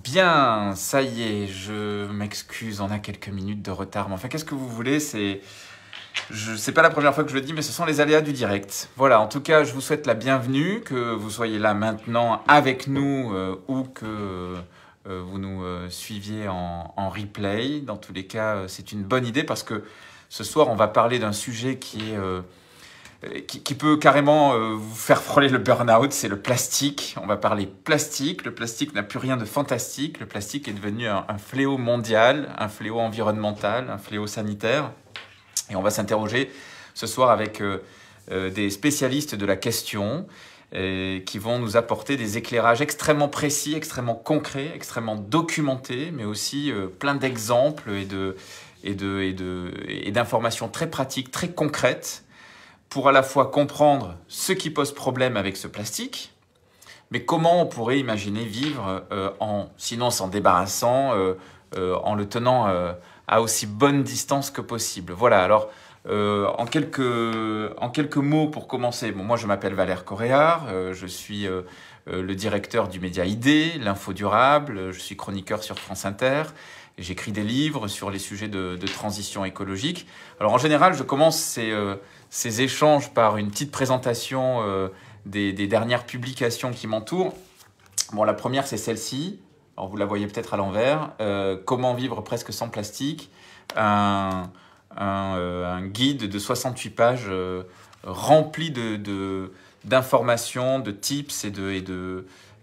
Bien, ça y est, je m'excuse, on a quelques minutes de retard. Mais enfin, qu'est-ce que vous voulez? C'est pas la première fois que je le dis, mais ce sont les aléas du direct. Voilà, en tout cas, je vous souhaite la bienvenue, que vous soyez là maintenant avec nous ou que vous nous suiviez en replay. Dans tous les cas, c'est une bonne idée parce que ce soir, on va parler d'un sujet qui peut carrément vous faire frôler le burn-out, c'est le plastique. On va parler plastique. Le plastique n'a plus rien de fantastique. Le plastique est devenu un fléau mondial, un fléau environnemental, un fléau sanitaire. Et on va s'interroger ce soir avec des spécialistes de la question qui vont nous apporter des éclairages extrêmement précis, extrêmement concrets, extrêmement documentés, mais aussi plein d'exemples et d'informations très pratiques, très concrètes, pour à la fois comprendre ce qui pose problème avec ce plastique, mais comment on pourrait imaginer vivre sinon s'en débarrassant, en le tenant à aussi bonne distance que possible. Voilà, alors en quelques mots pour commencer, bon, moi je m'appelle Valère Coréard, je suis le directeur du média ID, l'Info Durable, je suis chroniqueur sur France Inter. J'écris des livres sur les sujets de transition écologique. Alors en général, je commence ces échanges par une petite présentation des dernières publications qui m'entourent. Bon, la première, c'est celle-ci. Alors vous la voyez peut-être à l'envers. Comment vivre presque sans plastique. Un guide de 68 pages rempli d'informations, de tips et de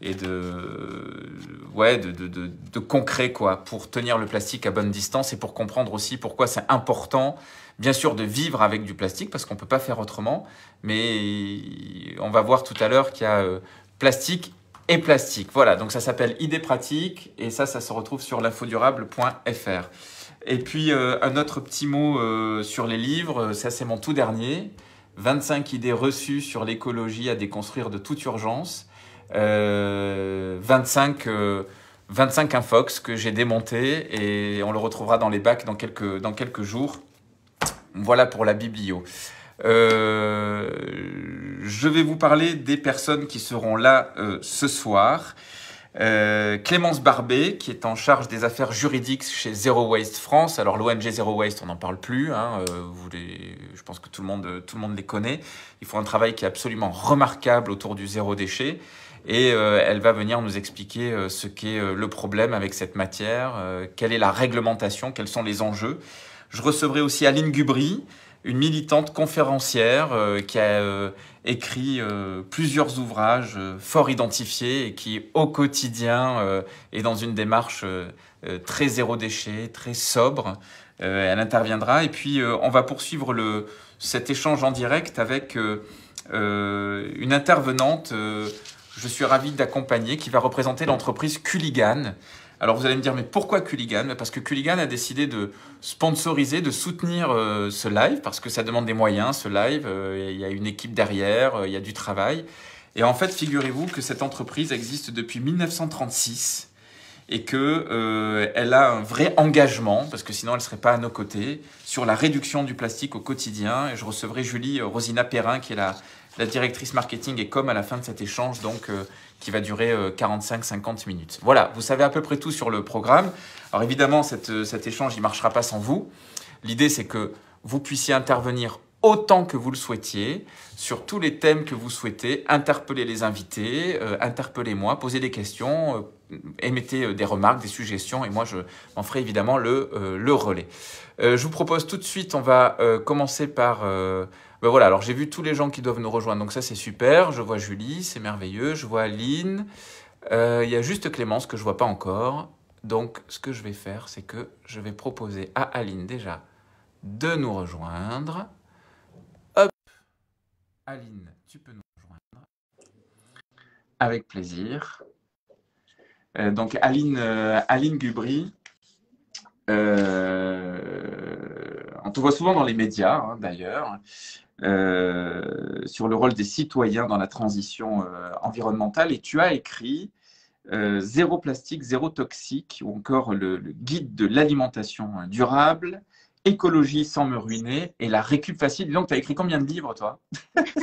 concret quoi, pour tenir le plastique à bonne distance et pour comprendre aussi pourquoi c'est important, bien sûr, de vivre avec du plastique parce qu'on ne peut pas faire autrement, mais on va voir tout à l'heure qu'il y a plastique et plastique. Voilà, donc ça s'appelle Idées pratiques et ça se retrouve sur l'infodurable.fr. Et puis un autre petit mot sur les livres, ça c'est mon tout dernier, 25 idées reçues sur l'écologie à déconstruire de toute urgence. 25 infox que j'ai démonté et on le retrouvera dans les bacs dans quelques jours. Voilà pour la biblio. Je vais vous parler des personnes qui seront là ce soir. Clémence Barbet, qui est en charge des affaires juridiques chez Zero Waste France. Alors l'ONG Zero Waste, on n'en parle plus. Je pense que tout le monde les connaît. Ils font un travail qui est absolument remarquable autour du zéro déchet. Et elle va venir nous expliquer ce qu'est le problème avec cette matière, quelle est la réglementation, quels sont les enjeux. Je recevrai aussi Aline Gubry, une militante conférencière qui a écrit plusieurs ouvrages fort identifiés et qui, au quotidien, est dans une démarche très zéro déchet, très sobre. Elle interviendra. Et puis, on va poursuivre cet échange en direct avec une intervenante je suis ravi d'accompagner, qui va représenter l'entreprise Culligan. Alors vous allez me dire, mais pourquoi Culligan? Parce que Culligan a décidé de sponsoriser, de soutenir ce live, parce que ça demande des moyens, ce live. Il y a une équipe derrière, il y a du travail. Et en fait, figurez-vous que cette entreprise existe depuis 1936 et qu'elle a un vrai engagement, parce que sinon elle ne serait pas à nos côtés, sur la réduction du plastique au quotidien. Et je recevrai Julie Rosina Perrin, qui est la directrice marketing et com à la fin de cet échange, donc qui va durer 45-50 minutes. Voilà, vous savez à peu près tout sur le programme. Alors évidemment, cet échange, il ne marchera pas sans vous. L'idée, c'est que vous puissiez intervenir autant que vous le souhaitiez, sur tous les thèmes que vous souhaitez, interpeller les invités, interpellez-moi, posez des questions, émettez des remarques, des suggestions, et moi je m'en ferai évidemment le relais. Je vous propose tout de suite, on va commencer par... voilà, alors j'ai vu tous les gens qui doivent nous rejoindre, donc ça c'est super. Je vois Julie, c'est merveilleux. Je vois Aline. Il y a juste Clémence que je ne vois pas encore. Donc ce que je vais faire, c'est que je vais proposer à Aline déjà de nous rejoindre. Hop, Aline, tu peux nous rejoindre. Avec plaisir. Donc Aline Gubry. On te voit souvent dans les médias, hein, d'ailleurs. Sur le rôle des citoyens dans la transition environnementale, et tu as écrit Zéro plastique, zéro toxique, ou encore le guide de l'alimentation durable, écologie sans me ruiner et la récup facile. Dis donc, tu as écrit combien de livres, toi?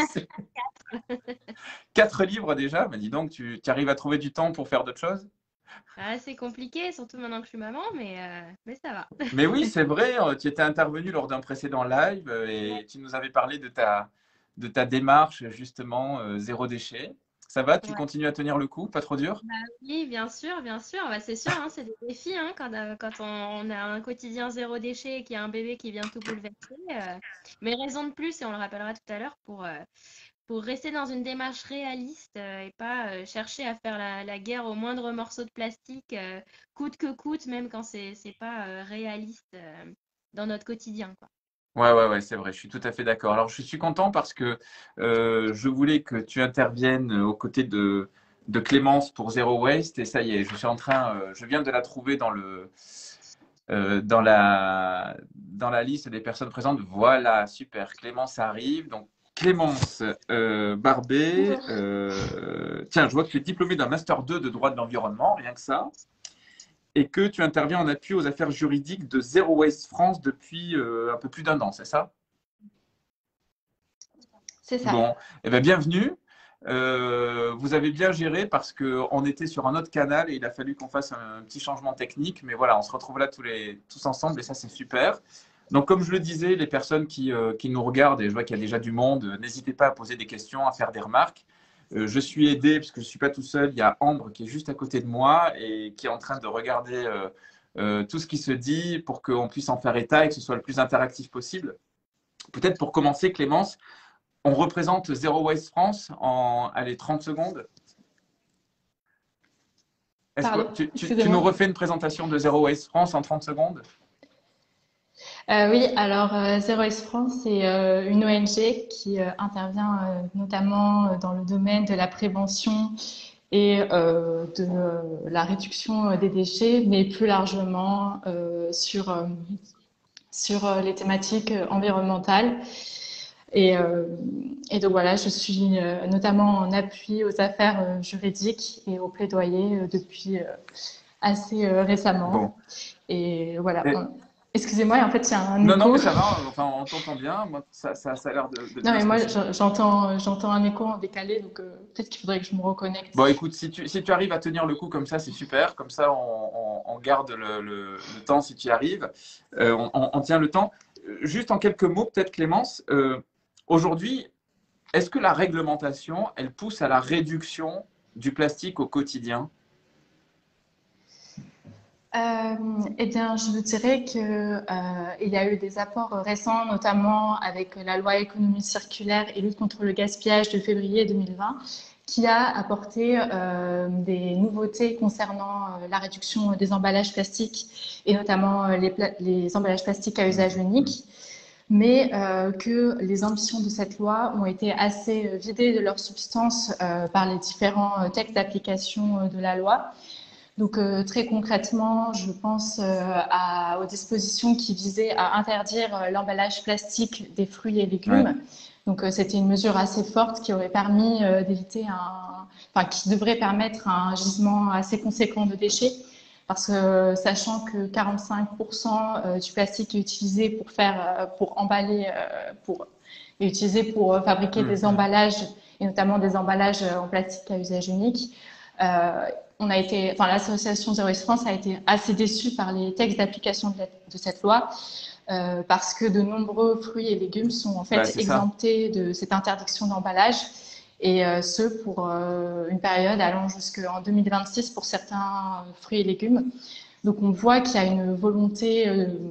4 livres déjà? Mais dis donc, tu arrives à trouver du temps pour faire d'autres choses? Ah, c'est compliqué, surtout maintenant que je suis maman, mais ça va. Mais oui, c'est vrai, tu étais intervenu lors d'un précédent live et tu nous avais parlé de ta démarche, justement, zéro déchet. Ça va, tu Ouais. continues à tenir le coup, pas trop dur? Bah oui, bien sûr, bien sûr. Bah, c'est sûr, hein, c'est des défis hein, quand on a un quotidien zéro déchet et qu'il y a un bébé qui vient tout bouleverser. Mais raison de plus, et on le rappellera tout à l'heure, pour rester dans une démarche réaliste et pas chercher à faire la guerre au moindre morceau de plastique, coûte que coûte, même quand c'est pas réaliste dans notre quotidien, quoi. Ouais, c'est vrai, je suis tout à fait d'accord. Alors, je suis content parce que je voulais que tu interviennes aux côtés de Clémence pour Zero Waste et ça y est, je suis en train, je viens de la trouver dans la liste des personnes présentes. Voilà, super, Clémence arrive. Donc, Clémence Barbet, Bonjour. tiens, je vois que tu es diplômée d'un Master 2 de droit de l'environnement, rien que ça, et que tu interviens en appui aux affaires juridiques de Zero Waste France depuis un peu plus d'un an, c'est ça? C'est ça. Bon, eh bien, bienvenue. Vous avez bien géré parce qu'on était sur un autre canal et il a fallu qu'on fasse un petit changement technique. Mais voilà, on se retrouve là tous ensemble et ça, c'est super. Donc, comme je le disais, les personnes qui nous regardent, et je vois qu'il y a déjà du monde, n'hésitez pas à poser des questions, à faire des remarques. Je suis aidé, parce que je ne suis pas tout seul, il y a Ambre qui est juste à côté de moi et qui est en train de regarder tout ce qui se dit pour qu'on puisse en faire état et que ce soit le plus interactif possible. Peut-être pour commencer, Clémence, on représente Zero Waste France en allez, 30 secondes. Est-ce que Pardon, tu nous excusez-moi. refais une présentation de Zero Waste France en 30 secondes? Oui, alors Zero Waste France, c'est une ONG qui intervient notamment dans le domaine de la prévention et de la réduction des déchets, mais plus largement sur les thématiques environnementales. Et, euh, et donc voilà, je suis notamment en appui aux affaires juridiques et au plaidoyer depuis assez récemment. Bon. Et voilà. Et- Excusez-moi, en fait, il y a un non, écho. mais ça va, enfin, on t'entend bien. Moi, ça a l'air de Non, bien mais se moi, passer. j'entends un écho en décalé, donc peut-être qu'il faudrait que je me reconnecte. Bon, écoute, si tu arrives à tenir le coup comme ça, c'est super. Comme ça, on garde le temps si tu y arrives. On tient le temps. Juste en quelques mots, peut-être, Clémence. Aujourd'hui, est-ce que la réglementation, elle pousse à la réduction du plastique au quotidien? Eh bien, je vous dirais que il y a eu des apports récents, notamment avec la loi économie circulaire et lutte contre le gaspillage de février 2020, qui a apporté des nouveautés concernant la réduction des emballages plastiques et notamment les emballages plastiques à usage unique, mais que les ambitions de cette loi ont été assez vidées de leur substance par les différents textes d'application de la loi. Donc très concrètement, je pense aux dispositions qui visaient à interdire l'emballage plastique des fruits et Ouais. légumes. Donc c'était une mesure assez forte qui aurait permis d'éviter enfin qui devrait permettre un gisement assez conséquent de déchets. Parce que sachant que 45% du plastique est utilisé pour emballer, est utilisé pour fabriquer des Mhm. emballages et notamment des emballages en plastique à usage unique. Euh, l'association Zero Waste France a été assez déçue par les textes d'application de cette loi parce que de nombreux fruits et légumes sont en Bah, fait c'est ça. exemptés de cette interdiction d'emballage et ce pour une période allant jusqu'en 2026 pour certains fruits et légumes. Donc on voit qu'il y a une volonté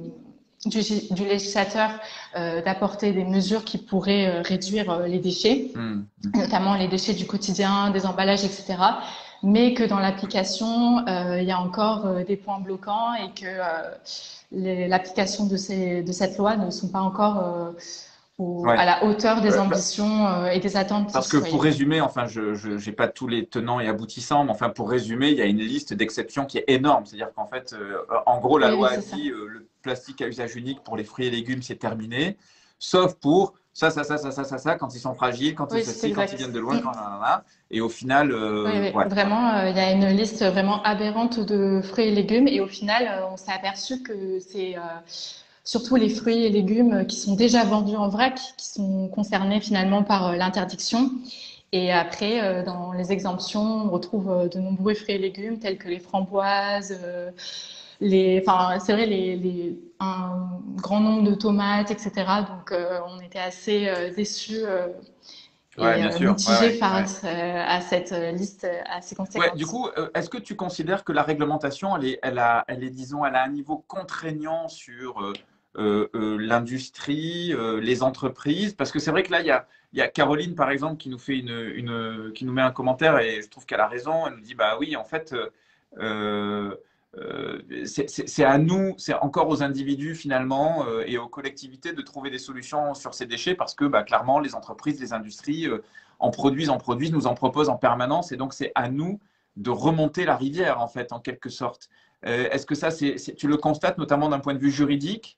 du législateur d'apporter des mesures qui pourraient réduire les déchets, Mhm. notamment les déchets du quotidien, des emballages, etc. Mais que dans l'application, il y a encore des points bloquants et que l'application de cette loi ne sont pas encore Ouais. à la hauteur des Bah, ambitions et des attentes des parce que pour citoyens. résumer, enfin, je n'ai pas tous les tenants et aboutissants, mais enfin, pour résumer, il y a une liste d'exceptions qui est énorme. C'est-à-dire qu'en fait, en gros, la Oui, oui, loi a c'est ça. dit le plastique à usage unique pour les fruits et légumes, c'est terminé, sauf pour ça, quand ils sont fragiles, quand ils Oui, c'est ceci, quand ils exact. viennent de loin, quand nanana. Et au final, Oui, oui, ouais. vraiment, il y a une liste vraiment aberrante de fruits et légumes et au final, on s'est aperçu que c'est surtout les fruits et légumes qui sont déjà vendus en vrac qui sont concernés finalement par l'interdiction Et après, dans les exemptions, on retrouve de nombreux fruits et légumes tels que les framboises, enfin, c'est vrai, un grand nombre de tomates, etc. Donc, on était assez déçus Ouais, et bien sûr. Ouais, mitigés ouais, ouais. face à cette liste assez Ouais, du conséquente. coup, est-ce que tu considères que la réglementation, disons, elle a un niveau contraignant sur l'industrie, les entreprises? Parce que c'est vrai que là, il y a Caroline, par exemple, qui nous fait qui nous met un commentaire et je trouve qu'elle a raison. Elle nous dit, bah oui, en fait, euh, c'est à nous, c'est encore aux individus finalement et aux collectivités de trouver des solutions sur ces déchets parce que bah, clairement, les entreprises, les industries en produisent, nous en proposent en permanence et donc c'est à nous de remonter la rivière, en fait, en quelque sorte. Est-ce que ça, tu le constates notamment d'un point de vue juridique?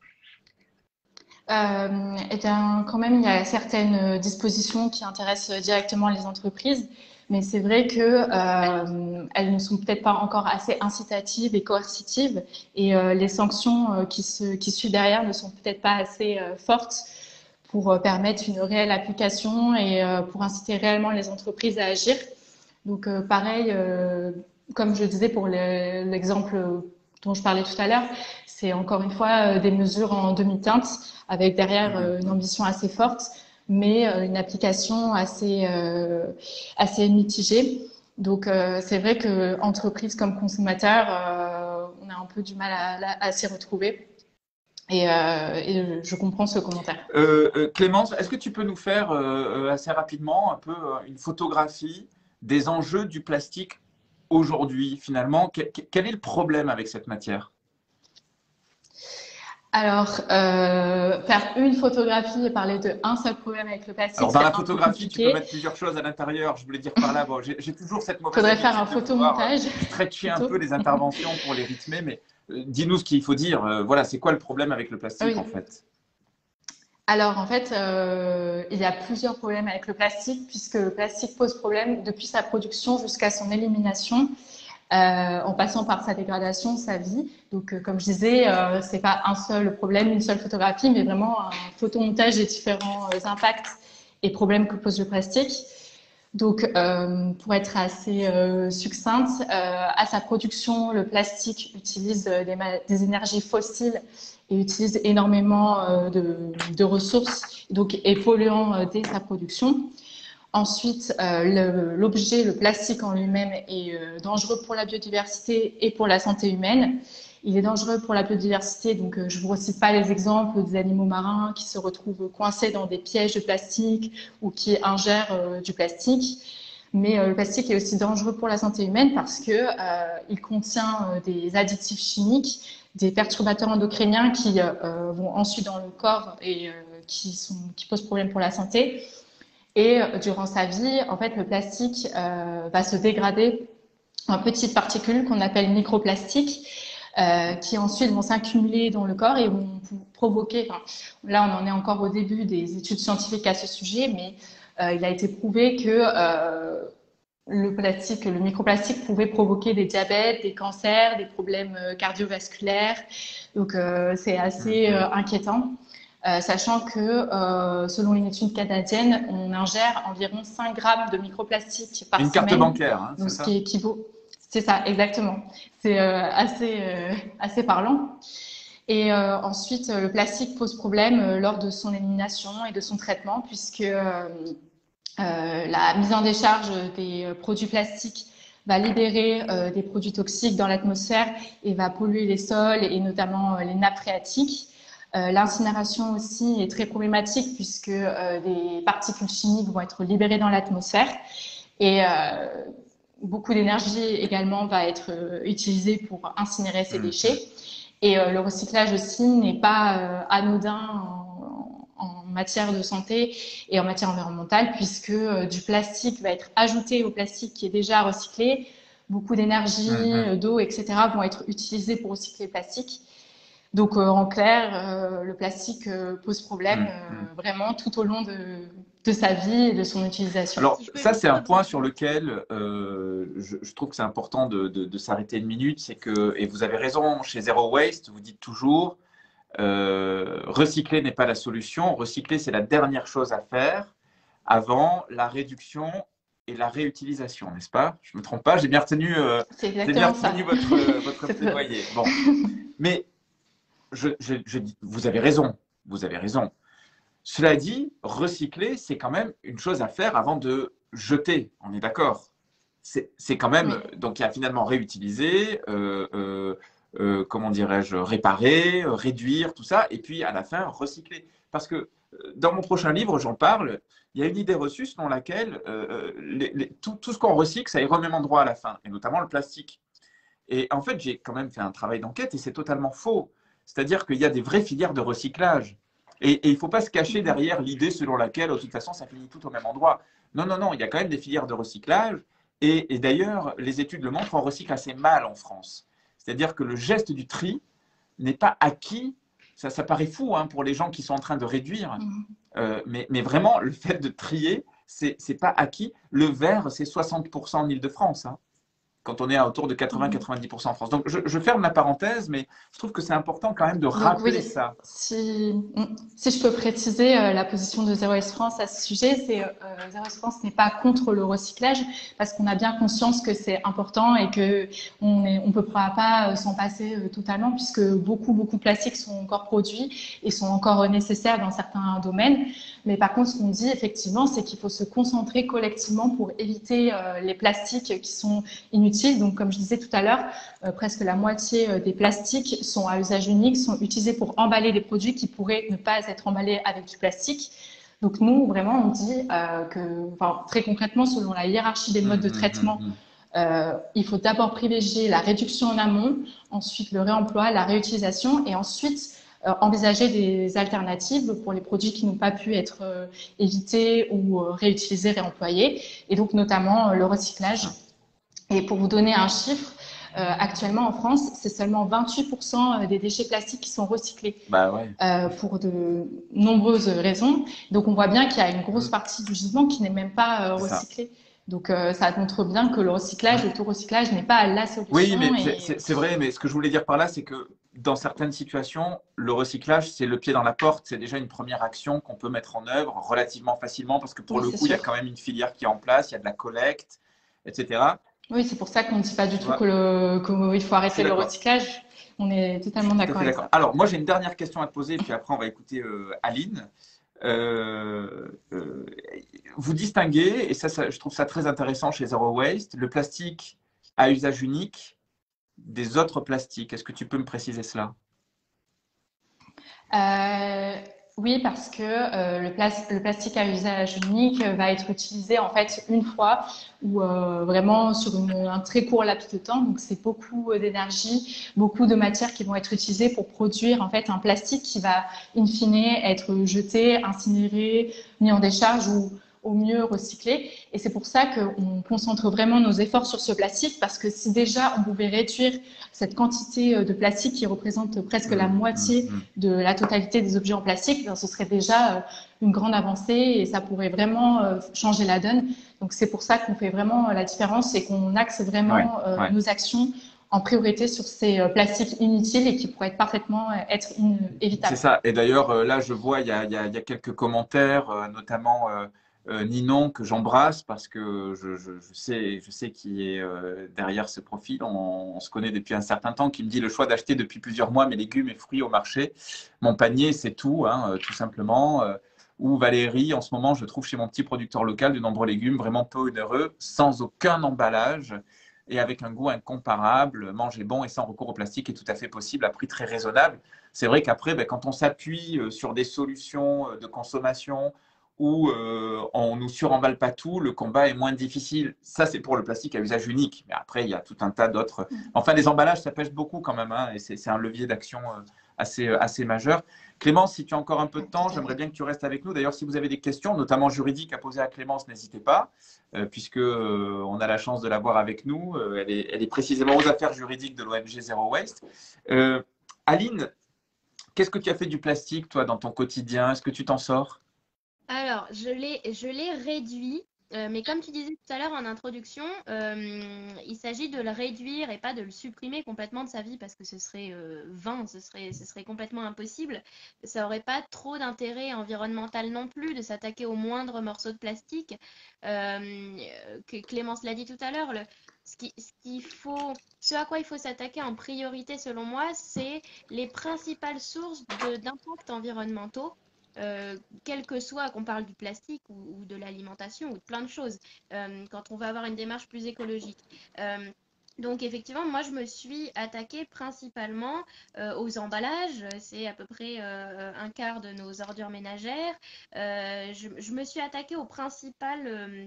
Eh bien, quand même, il y a certaines dispositions qui intéressent directement les entreprises, mais c'est vrai que elles ne sont peut-être pas encore assez incitatives et coercitives, et les sanctions qui suivent derrière ne sont peut-être pas assez fortes pour permettre une réelle application et pour inciter réellement les entreprises à agir. Donc, pareil, comme je disais pour l'exemple dont je parlais tout à l'heure, c'est encore une fois des mesures en demi-teinte avec derrière une ambition assez forte, mais une application assez mitigée. Donc, c'est vrai que entreprises comme consommateurs, on a un peu du mal à s'y retrouver. Et je comprends ce commentaire. Clémence, est-ce que tu peux nous faire assez rapidement un peu une photographie des enjeux du plastique aujourd'hui, finalement? Quel est le problème avec cette matière? Alors, faire une photographie et parler de un seul problème avec le plastique, Alors, dans c'est la un peu photographie, tu peux compliqué. mettre plusieurs choses à l'intérieur. Je voulais dire par là, bon, j'ai toujours cette Il mauvaise faudrait faire un habitude de vouloir photomontage stretcher un peu plutôt. les interventions pour les rythmer, mais dis-nous ce qu'il faut dire. Voilà, c'est quoi le problème avec le plastique en Oui. fait? Alors, en fait, il y a plusieurs problèmes avec le plastique, puisque le plastique pose problème depuis sa production jusqu'à son élimination, en passant par sa dégradation, sa vie. Donc, comme je disais, c'est pas un seul problème, une seule photographie, mais vraiment un photomontage des différents impacts et problèmes que pose le plastique. Donc, pour être assez succincte, à sa production, le plastique utilise des énergies fossiles et utilise énormément de ressources, donc est polluant dès sa production. Ensuite, l'objet, le plastique en lui-même, est dangereux pour la biodiversité et pour la santé humaine. Il est dangereux pour la biodiversité, donc je ne vous recite pas les exemples des animaux marins qui se retrouvent coincés dans des pièges de plastique ou qui ingèrent du plastique. Mais le plastique est aussi dangereux pour la santé humaine parce que il contient des additifs chimiques, des perturbateurs endocriniens qui vont ensuite dans le corps et qui posent problème pour la santé. Et durant sa vie, en fait, le plastique va se dégrader en petites particules qu'on appelle microplastiques, qui ensuite vont s'accumuler dans le corps et vont provoquer. Enfin, là, on en est encore au début des études scientifiques à ce sujet, mais il a été prouvé que le plastique, le microplastique pouvait provoquer des diabètes, des cancers, des problèmes cardiovasculaires. Donc, c'est assez inquiétant. Sachant que, selon une étude canadienne, on ingère environ 5 grammes de microplastique par Une carte semaine, bancaire, hein, c'est donc ce ça? qui équivaut. C'est ça, exactement. C'est assez parlant. Et ensuite, le plastique pose problème lors de son élimination et de son traitement, puisque la mise en décharge des produits plastiques va libérer des produits toxiques dans l'atmosphère et va polluer les sols et notamment les nappes phréatiques. L'incinération aussi est très problématique puisque des particules chimiques vont être libérées dans l'atmosphère et beaucoup d'énergie également va être utilisée pour incinérer ces déchets. Et le recyclage aussi n'est pas anodin en matière de santé et en matière environnementale puisque du plastique va être ajouté au plastique qui est déjà recyclé. Beaucoup d'énergie, d'eau, etc. vont être utilisés pour recycler le plastique. Donc, en clair, le plastique pose problème vraiment tout au long de sa vie et de son utilisation. Alors, Si je peux ça, juste c'est un point sur rebondir. lequel je trouve que c'est important de s'arrêter une minute. C'est que, et vous avez raison, chez Zero Waste, vous dites toujours, recycler n'est pas la solution. Recycler, c'est la dernière chose à faire. avant la réduction et la réutilisation, n'est-ce pas? Je ne me trompe pas, j'ai bien retenu, C'est exactement ça. votre plaidoyer. Bon, mais vous avez raison, vous avez raison. Cela dit, recycler, c'est quand même une chose à faire avant de jeter, on est d'accord? C'est quand même, Oui. donc il y a finalement réutiliser, comment dirais-je, réparer, réduire, tout ça, et puis à la fin, recycler. Parce que dans mon prochain livre, j'en parle, il y a une idée reçue selon laquelle tout ce qu'on recycle, ça a énormément de droit à la fin, et notamment le plastique. Et en fait, j'ai quand même fait un travail d'enquête et c'est totalement faux. C'est-à-dire qu'il y a des vraies filières de recyclage. Et il ne faut pas se cacher derrière l'idée selon laquelle, de toute façon, ça finit tout au même endroit. Non, non, non, il y a quand même des filières de recyclage. Et d'ailleurs, les études le montrent, on recycle assez mal en France. C'est-à-dire que le geste du tri n'est pas acquis. Ça paraît fou hein, pour les gens qui sont en train de réduire. Mais vraiment, le fait de trier, ce n'est pas acquis. Le verre, c'est 60% en Île-de-France. Hein, quand on est à autour de 80-90% en France. Donc, je ferme la parenthèse, mais je trouve que c'est important quand même de Donc rappeler oui, ça. si je peux préciser la position de Zero Waste France à ce sujet, c'est Zero Waste France n'est pas contre le recyclage parce qu'on a bien conscience que c'est important et que on peut pas s'en passer totalement puisque beaucoup de plastiques sont encore produits et sont encore nécessaires dans certains domaines. Mais par contre, ce qu'on dit effectivement, c'est qu'il faut se concentrer collectivement pour éviter les plastiques qui sont inutiles. Donc, comme je disais tout à l'heure, presque la moitié des plastiques sont à usage unique, sont utilisés pour emballer des produits qui pourraient ne pas être emballés avec du plastique. Donc nous, vraiment, on dit très concrètement, selon la hiérarchie des modes de traitement, il faut d'abord privilégier la réduction en amont, ensuite le réemploi, la réutilisation et ensuite envisager des alternatives pour les produits qui n'ont pas pu être évités ou réutilisés, réemployés, et donc notamment le recyclage. Et pour vous donner un chiffre, actuellement en France, c'est seulement 28% des déchets plastiques qui sont recyclés Bah ouais. pour de nombreuses raisons. Donc on voit bien qu'il y a une grosse partie du gisement qui n'est même pas recyclé. Donc ça montre bien que le recyclage, le taux-recyclage n'est pas la solution. Oui, mais c'est vrai, mais ce que je voulais dire par là, c'est que dans certaines situations, le recyclage, c'est le pied dans la porte, c'est déjà une première action qu'on peut mettre en œuvre relativement facilement parce que pour le coup, il y a quand même une filière qui est en place, il y a de la collecte, etc. Oui, c'est pour ça qu'on ne dit pas du tout qu'il faut arrêter le recyclage. On est totalement d'accord avec ça. Alors, moi, j'ai une dernière question à te poser, puis après, on va écouter Aline. Vous distinguez, et ça, je trouve ça très intéressant chez Zero Waste, le plastique à usage unique des autres plastiques. Est-ce que tu peux me préciser cela? Oui, parce que le plastique à usage unique va être utilisé en fait une fois ou vraiment sur un très court laps de temps. Donc c'est beaucoup d'énergie, beaucoup de matières qui vont être utilisées pour produire en fait un plastique qui va in fine être jeté, incinéré, mis en décharge ou au mieux recyclé. Et c'est pour ça qu'on concentre vraiment nos efforts sur ce plastique parce que si déjà on pouvait réduire cette quantité de plastique qui représente presque la moitié de la totalité des objets en plastique, ce serait déjà une grande avancée et ça pourrait vraiment changer la donne. Donc c'est pour ça qu'on fait vraiment la différence et qu'on axe vraiment nos actions en priorité sur ces plastiques inutiles et qui pourraient parfaitement être évitables. C'est ça. Et d'ailleurs, là, je vois, il y a quelques commentaires, notamment Ninon, que j'embrasse parce que je sais qui est derrière ce profil. On se connaît depuis un certain temps, qui me dit le choix d'acheter depuis plusieurs mois mes légumes et fruits au marché. Mon panier, c'est tout, hein, tout simplement. Ou Valérie, en ce moment, je trouve chez mon petit producteur local de nombreux légumes vraiment peu onéreux, sans aucun emballage et avec un goût incomparable. Manger bon et sans recours au plastique est tout à fait possible à prix très raisonnable. C'est vrai qu'après, quand on s'appuie sur des solutions de consommation où on ne nous suremballe pas tout, le combat est moins difficile. Ça, c'est pour le plastique à usage unique. Mais après, il y a tout un tas d'autres. Enfin, les emballages, ça pèse beaucoup quand même, hein, et c'est un levier d'action assez majeur. Clémence, si tu as encore un peu de temps, j'aimerais bien que tu restes avec nous. D'ailleurs, si vous avez des questions, notamment juridiques, à poser à Clémence, n'hésitez pas, puisque on a la chance de l'avoir avec nous. Elle est précisément aux affaires juridiques de l'ONG Zero Waste. Aline, qu'est-ce que tu as fait du plastique, toi, dans ton quotidien? Est-ce que tu t'en sors? Alors, je l'ai réduit Mais comme tu disais tout à l'heure en introduction, il s'agit de le réduire et pas de le supprimer complètement de sa vie parce que ce serait vain, ce serait complètement impossible. Ça n'aurait pas trop d'intérêt environnemental non plus de s'attaquer au moindre morceau de plastique. Que Clémence l'a dit tout à l'heure, ce à quoi il faut s'attaquer en priorité selon moi, c'est les principales sources d'impacts environnementaux. Quel que soit qu'on parle du plastique ou de l'alimentation ou de plein de choses, quand on va avoir une démarche plus écologique. Donc effectivement, moi je me suis attaquée principalement aux emballages, c'est à peu près un quart de nos ordures ménagères. Je me suis attaquée aux principales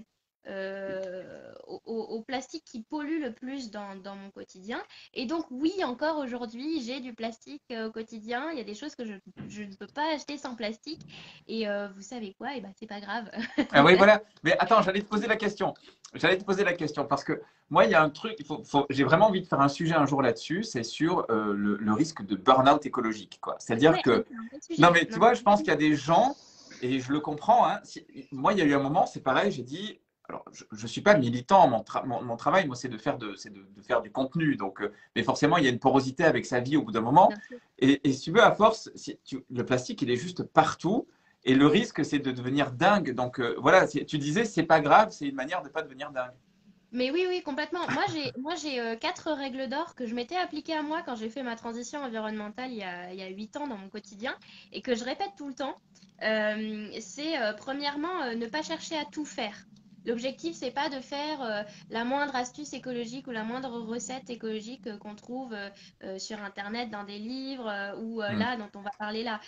au plastique qui pollue le plus dans mon quotidien. Et donc oui, encore aujourd'hui, j'ai du plastique au quotidien. Il y a des choses que je ne peux pas acheter sans plastique. Et vous savez quoi? Et ben, c'est pas grave. Ah oui, voilà. Mais attends, j'allais te poser la question. J'allais te poser la question parce que moi, il y a un truc, j'ai vraiment envie de faire un sujet un jour là-dessus, c'est sur le risque de burn-out écologique, quoi. C'est-à-dire Ouais, que, c'est un vrai non, sujet. mais tu Non, vois, je pense qu'il y a des gens, et je le comprends, hein, moi, il y a eu un moment, c'est pareil, j'ai dit, alors, je ne suis pas militant, mon travail, moi, c'est de faire du contenu. Donc, mais forcément, il y a une porosité avec sa vie au bout d'un moment. bien sûr. Et si tu veux, à force, le plastique, il est juste partout. Et le risque, c'est de devenir dingue. Donc voilà, tu disais, c'est pas grave, c'est une manière de ne pas devenir dingue. Mais oui, oui, complètement. Moi, j'ai 4 règles d'or que je m'étais appliquées à moi quand j'ai fait ma transition environnementale il y a 8 ans dans mon quotidien et que je répète tout le temps. C'est premièrement ne pas chercher à tout faire. L'objectif, c'est pas de faire la moindre astuce écologique ou la moindre recette écologique qu'on trouve sur Internet, dans des livres ou Mm. là dont on va parler là.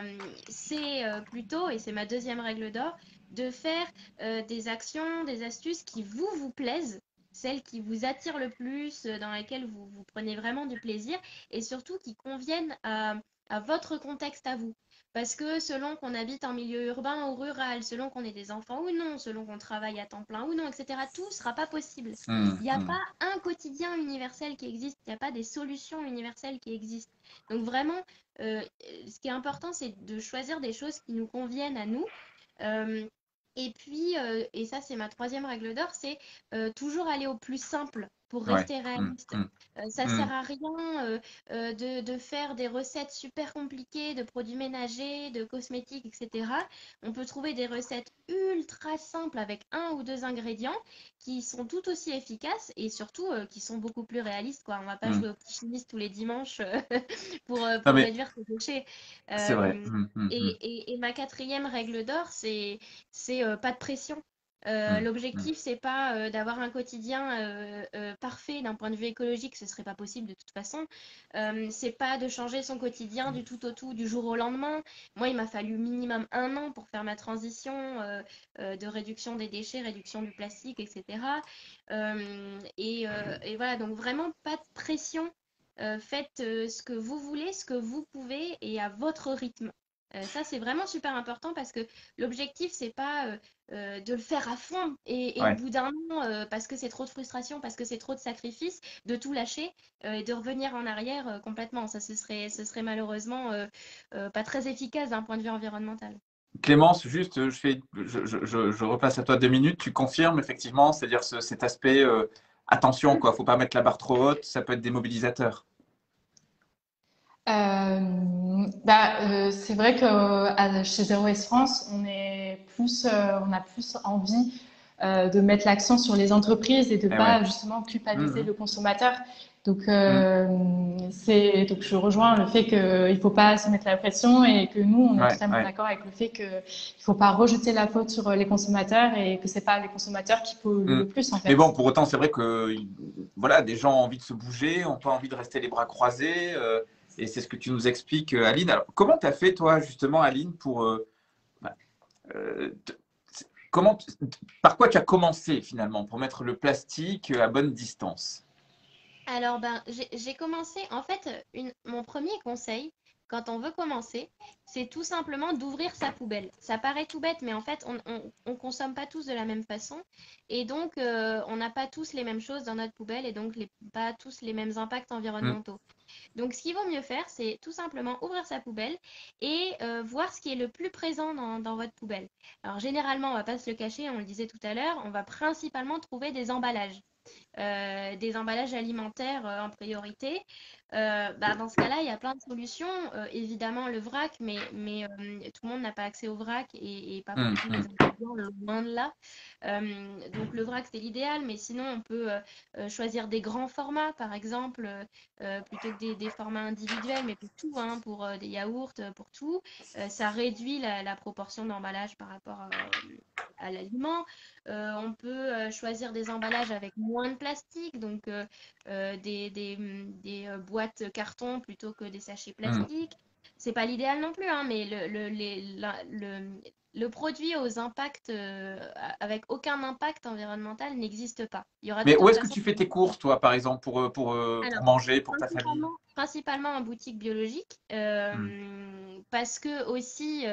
C'est plutôt, et c'est ma deuxième règle d'or, de faire des actions, des astuces qui vous plaisent, celles qui vous attirent le plus, dans lesquelles vous prenez vraiment du plaisir et surtout qui conviennent à votre contexte à vous. Parce que selon qu'on habite en milieu urbain ou rural, selon qu'on ait des enfants ou non, selon qu'on travaille à temps plein ou non, etc., tout ne sera pas possible. Mm, Il n'y a mm. pas un quotidien universel qui existe, il n'y a pas des solutions universelles qui existent. Donc vraiment, ce qui est important, c'est de choisir des choses qui nous conviennent à nous. Euh, et puis, et ça c'est ma troisième règle d'or, c'est toujours aller au plus simple pour Ouais. rester Mm, réaliste. mm, Ça mm. sert à rien de faire des recettes super compliquées de produits ménagers, de cosmétiques, etc. On peut trouver des recettes ultra simples avec un ou deux ingrédients qui sont tout aussi efficaces et surtout qui sont beaucoup plus réalistes, quoi. On va pas Mm. jouer au petit chimiste tous les dimanches Non, pour mais réduire ses déchets. c'est vrai. Euh, Mm, mm, mm, et ma quatrième règle d'or, c'est pas de pression. mm, mm. L'objectif, c'est pas d'avoir un quotidien parfait d'un point de vue écologique, ce serait pas possible de toute façon. C'est pas de changer son quotidien du tout au tout, du jour au lendemain. Moi, il m'a fallu minimum 1 an pour faire ma transition de réduction des déchets, réduction du plastique, etc. Et voilà, donc vraiment pas de pression. Faites ce que vous voulez, ce que vous pouvez et à votre rythme. Ça, c'est vraiment super important parce que l'objectif, c'est pas de le faire à fond et au Ouais. bout d'un an, parce que c'est trop de frustration, parce que c'est trop de sacrifice, de tout lâcher et de revenir en arrière complètement. Ça, ce serait malheureusement pas très efficace d'un point de vue environnemental. Clémence, juste, je repasse à toi 2 minutes. Tu confirmes effectivement, c'est-à-dire cet aspect attention, quoi. Faut pas mettre la barre trop haute, ça peut être démobilisateur. C'est vrai que chez Zero Waste France, on a plus envie de mettre l'accent sur les entreprises et de Eh ouais. pas justement culpabiliser Mm, le consommateur. Donc, mm, donc je rejoins le fait qu'il faut pas se mettre la pression et que nous, on mm. est Ouais, totalement ouais. d'accord avec le fait qu'il faut pas rejeter la faute sur les consommateurs et que c'est pas les consommateurs qui polluent Mm. le plus en Mais fait. bon, pour autant, c'est vrai que voilà, des gens ont envie de se bouger, ont pas envie de rester les bras croisés. Et c'est ce que tu nous expliques, Aline. Alors, comment tu as fait, toi, justement, Aline, pour. Bah, euh, t- comment, par quoi tu as commencé, finalement, pour mettre le plastique à bonne distance? Alors, ben, j'ai commencé, en fait, mon premier conseil, quand on veut commencer, c'est tout simplement d'ouvrir sa poubelle. Ça paraît tout bête, mais en fait, on consomme pas tous de la même façon. Et donc, on n'a pas tous les mêmes choses dans notre poubelle et donc pas tous les mêmes impacts Mm. environnementaux. Donc, ce qu'il vaut mieux faire, c'est tout simplement ouvrir sa poubelle et voir ce qui est le plus présent dans votre poubelle. Alors, généralement, on va pas se le cacher, on le disait tout à l'heure, on va principalement trouver des emballages alimentaires en priorité. Dans ce cas-là, il y a plein de solutions. Évidemment, le vrac, mais tout le monde n'a pas accès au vrac et pas pour Mm. tous les Mm. ingrédients, loin de là. Donc le vrac, c'est l'idéal, mais sinon, on peut choisir des grands formats, par exemple, plutôt que des formats individuels, mais pour tout, hein, pour des yaourts, pour tout. Ça réduit la proportion d'emballage par rapport à l'aliment. On peut choisir des emballages avec moins de plastique, donc des boîtes carton plutôt que des sachets Mm. plastiques. C'est pas l'idéal non plus, hein, mais le produit aux impacts, avec aucun impact environnemental n'existe pas. Il y aura de Mais où toute est-ce que façon. tu fais tes courses, toi, par exemple, pour Alors, manger, pour ta famille? principalement en boutique biologique, Mm. parce que aussi,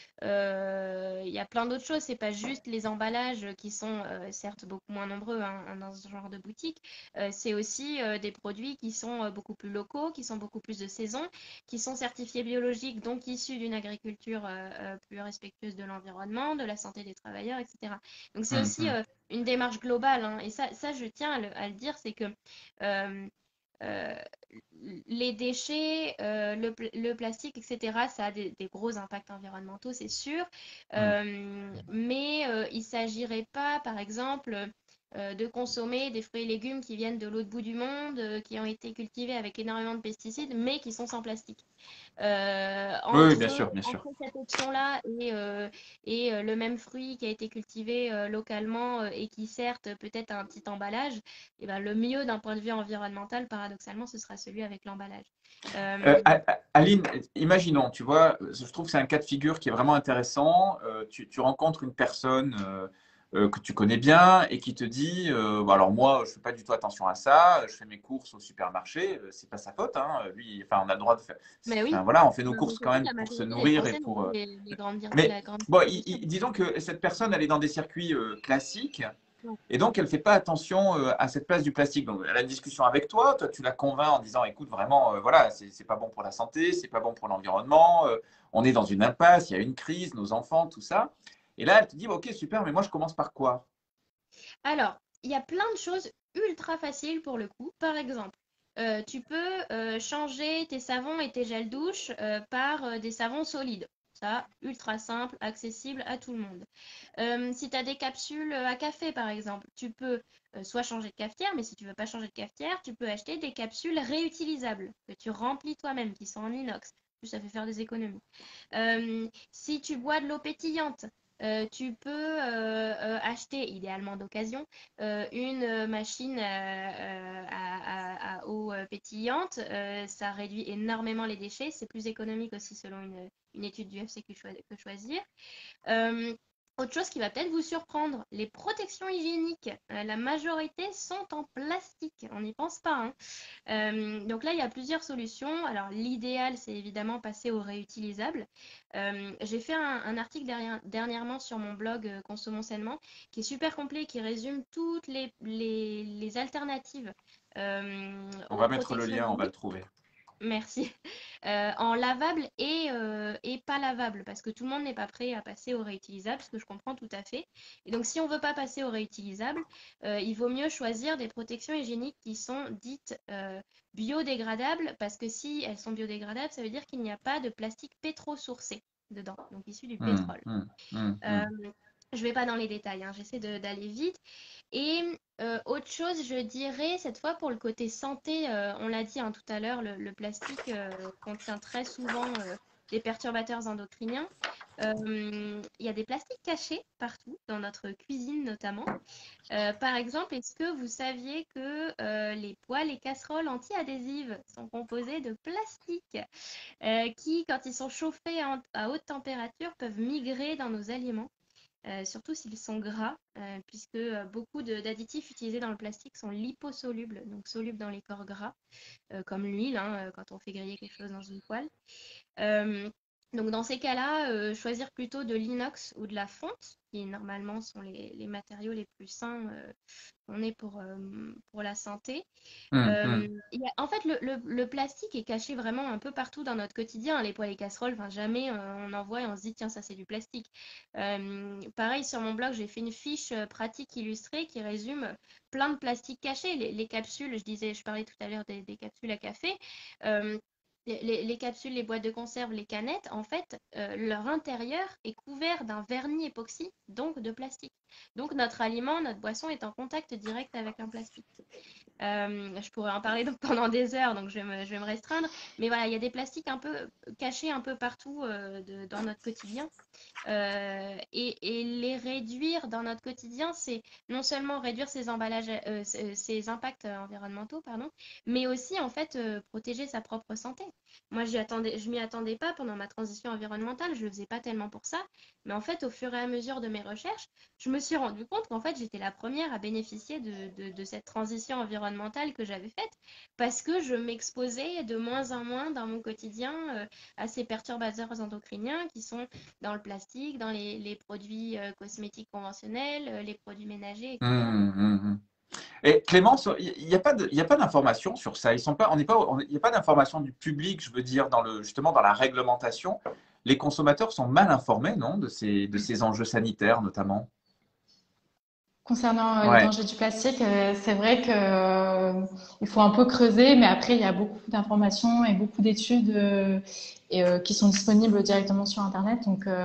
il y a plein d'autres choses. C'est pas juste les emballages qui sont certes beaucoup moins nombreux, hein, dans ce genre de boutique. C'est aussi des produits qui sont beaucoup plus locaux, qui sont beaucoup plus de saison, qui sont certifiés biologiques, donc issus d'une agriculture plus respectueuse de l'environnement, de la santé des travailleurs, etc. Donc c'est Mm. aussi Mm. une démarche globale, hein. Et ça, je tiens à le dire, c'est que euh, euh, les déchets, le plastique, etc., ça a des gros impacts environnementaux, c'est sûr. Mm. Mais il ne s'agirait pas, par exemple, de consommer des fruits et légumes qui viennent de l'autre bout du monde, qui ont été cultivés avec énormément de pesticides, mais qui sont sans plastique. Oui, oui, bien Entre, sûr, bien sûr. entre cette option-là et le même fruit qui a été cultivé localement et qui certes peut-être a un petit emballage, eh ben, le mieux d'un point de vue environnemental, paradoxalement, ce sera celui avec l'emballage. Euh, Aline, imaginons, tu vois, je trouve que c'est un cas de figure qui est vraiment intéressant. Tu rencontres une personne que tu connais bien et qui te dit, bah, alors moi, je fais pas du tout attention à ça, je fais mes courses au supermarché, c'est pas sa faute, hein. Lui, enfin, on a le droit de faire. mais Enfin, oui, voilà, on fait nos mais courses c'est quand vrai, même la pour se majorité des nourrir et Français n'ont pour. pas les grandes, Mais la grande bon, distribution. disons que cette personne, elle est dans des circuits classiques. Ouais. Et donc, elle ne fait pas attention à cette place du plastique. Donc, elle a une discussion avec toi. Toi, tu la convaincs en disant, écoute, vraiment, voilà, c'est pas bon pour la santé, c'est pas bon pour l'environnement. On est dans une impasse, il y a une crise, nos enfants, tout ça. Et là, elle te dit, bah, ok, super, mais moi, je commence par quoi? Alors, il y a plein de choses ultra faciles pour le coup. Par exemple, tu peux changer tes savons et tes gels douche par des savons solides. Ça, ultra simple, accessible à tout le monde. Si tu as des capsules à café, par exemple, tu peux soit changer de cafetière, mais si tu veux pas changer de cafetière, tu peux acheter des capsules réutilisables que tu remplis toi-même, qui sont en inox. En plus, ça fait faire des économies. Si tu bois de l'eau pétillante, tu peux acheter, idéalement d'occasion, une machine à eau pétillante. Ça réduit énormément les déchets. C'est plus économique aussi selon une étude du FCQ que choisir. Euh, Autre chose qui va peut-être vous surprendre, les protections hygiéniques, la majorité sont en plastique. On n'y pense pas, hein. Donc là, il y a plusieurs solutions. Alors l'idéal, c'est évidemment passer au réutilisable. J'ai fait un article dernièrement sur mon blog Consommons sainement, qui est super complet, qui résume toutes les alternatives On aux va mettre le protections lien, on va le hygiéniques. trouver. Merci. En lavable et pas lavable, parce que tout le monde n'est pas prêt à passer au réutilisable, ce que je comprends tout à fait. Et donc, si on ne veut pas passer au réutilisable, il vaut mieux choisir des protections hygiéniques qui sont dites biodégradables, parce que si elles sont biodégradables, ça veut dire qu'il n'y a pas de plastique pétrosourcé dedans, donc issu du pétrole. Euh, je ne vais pas dans les détails, hein, j'essaie d'aller vite. Et autre chose, je dirais, cette fois pour le côté santé, on l'a dit, hein, tout à l'heure, le plastique contient très souvent des perturbateurs endocriniens. Il y a des plastiques cachés partout, dans notre cuisine notamment. Par exemple, est-ce que vous saviez que les poêles et casseroles anti-adhésives sont composées de plastique qui, quand ils sont chauffés à haute température, peuvent migrer dans nos aliments? surtout s'ils sont gras, puisque beaucoup d'additifs utilisés dans le plastique sont liposolubles, donc solubles dans les corps gras, comme l'huile, hein, quand on fait griller quelque chose dans une poêle. Euh, donc dans ces cas-là, choisir plutôt de l'inox ou de la fonte, qui normalement sont les matériaux les plus sains qu'on ait pour la santé. En fait, le plastique est caché vraiment un peu partout dans notre quotidien. Les poêles et casseroles, enfin, jamais on en voit et on se dit, tiens, ça c'est du plastique. Pareil, sur mon blog, j'ai fait une fiche pratique illustrée qui résume plein de plastiques cachés. Les capsules, je parlais tout à l'heure des capsules à café. Euh, les capsules, les boîtes de conserve, les canettes, en fait, leur intérieur est couvert d'un vernis époxy, donc de plastique. Donc notre aliment, notre boisson est en contact direct avec un plastique. Je pourrais en parler donc pendant des heures, donc je vais me restreindre. Mais voilà, il y a des plastiques un peu cachés un peu partout dans notre quotidien. Et les réduire dans notre quotidien, c'est non seulement réduire ces emballages, ces impacts environnementaux, pardon, mais aussi en fait protéger sa propre santé. Moi, je m'y attendais pas pendant ma transition environnementale, je le faisais pas tellement pour ça, mais en fait, au fur et à mesure de mes recherches, je me suis rendu compte qu'en fait, j'étais la première à bénéficier de cette transition environnementale que j'avais faite parce que je m'exposais de moins en moins dans mon quotidien à ces perturbateurs endocriniens qui sont dans le plastique, dans les produits cosmétiques conventionnels, les produits ménagers, etc. Et Clémence, il n'y a pas il y a pas d'information sur ça. Ils sont pas, on n'est pas, il n'y a pas d'information du public, je veux dire, justement dans la réglementation. Les consommateurs sont mal informés, non, de ces enjeux sanitaires, notamment. Concernant les Ouais. dangers du plastique, c'est vrai que il faut un peu creuser, mais après il y a beaucoup d'informations et beaucoup d'études qui sont disponibles directement sur Internet.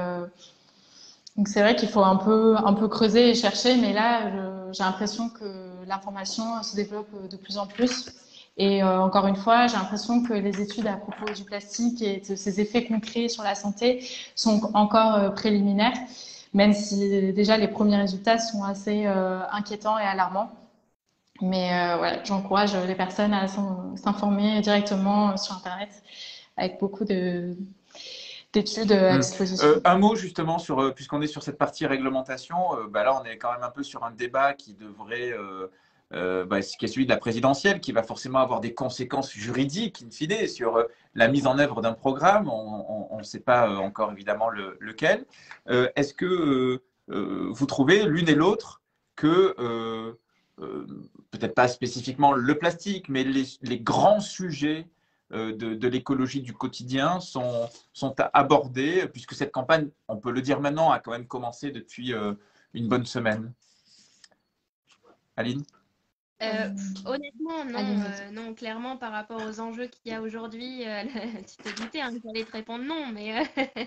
Donc c'est vrai qu'il faut un peu creuser et chercher, mais là j'ai l'impression que l'information se développe de plus en plus. Et encore une fois, j'ai l'impression que les études à propos du plastique et de ses effets concrets sur la santé sont encore préliminaires, même si déjà les premiers résultats sont assez inquiétants et alarmants. Mais voilà, j'encourage les personnes à s'informer directement sur Internet avec beaucoup d'études à disposition. Un mot justement sur, puisqu'on est sur cette partie réglementation, bah là on est quand même un peu sur un débat qui devrait, qui est celui de la présidentielle, qui va forcément avoir des conséquences juridiques in fine sur la mise en œuvre d'un programme. On ne sait pas encore évidemment lequel. Est-ce que vous trouvez l'une et l'autre que, peut-être pas spécifiquement le plastique, mais les grands sujets de l'écologie du quotidien sont abordés, puisque cette campagne, on peut le dire maintenant, a quand même commencé depuis une bonne semaine. Aline? Honnêtement, non, non, clairement, par rapport aux enjeux qu'il y a aujourd'hui, tu te doutais hein, que j'allais te répondre non, mais